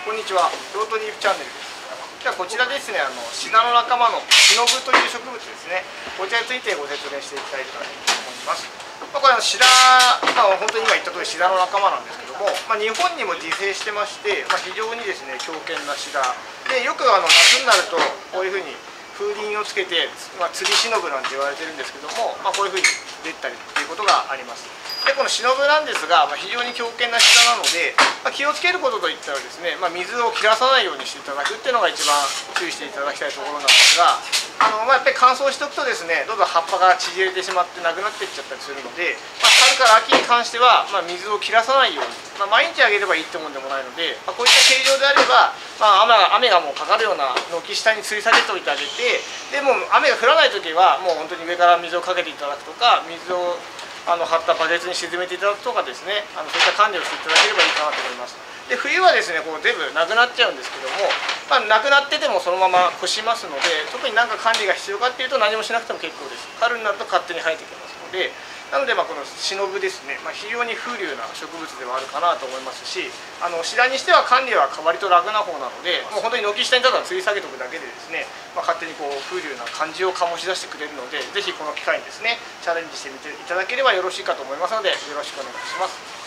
こんにちは、ロートリーフチャンネルです。ではこちらですね、シダの仲間のシノブという植物ですね。こちらについてご説明していきたいと思います。これシダ、本当に今言った通りシダの仲間なんですけども、日本にも自生してまして、非常にですね強健なシダで、よく夏になるとこういうふうに風鈴をつけて、釣りシノブなんて言われてるんですけども、こういうふうに出たりっていうことがあります。でこのシノブなんですが、非常に強健なシダなので、気をつけることといったらですね、水を切らさないようにしていただくっていうのが一番注意していただきたいところなんですが、やっぱり乾燥しておくとですね、どんどん葉っぱが縮れてしまってなくなっていっちゃったりするので、春から秋に関しては、水を切らさないように、毎日あげればいいってもんでもないので、こういった形状であれば、雨がもうかかるような軒下に吊り下げておいてあげて、でもう雨が降らない時はもう本当に上から水をかけていただくとか、水を張ったバケツに沈めていただくとかですね、そういった管理をしていただければいいかなと思います。で冬はですね、こう全部なくなっちゃうんですけども、なくなっててもそのまま干しますので、特に何か管理が必要かっていうと何もしなくても結構です。春になると勝手に生えてきますので、なのでこのシノブですね、非常に風流な植物ではあるかなと思いますし、シダにしては管理は割と楽な方なので、もう本当に軒下にただ吊り下げておくだけでですね、勝手にこう風流な感じを醸し出してくれるので、ぜひこの機会にですねチャレンジしてみていただければよろしいかと思いますので、よろしくお願いします。